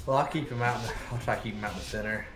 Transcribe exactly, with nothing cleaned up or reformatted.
Well, I'll keep him out. In the, I'll try to keep him out in the center.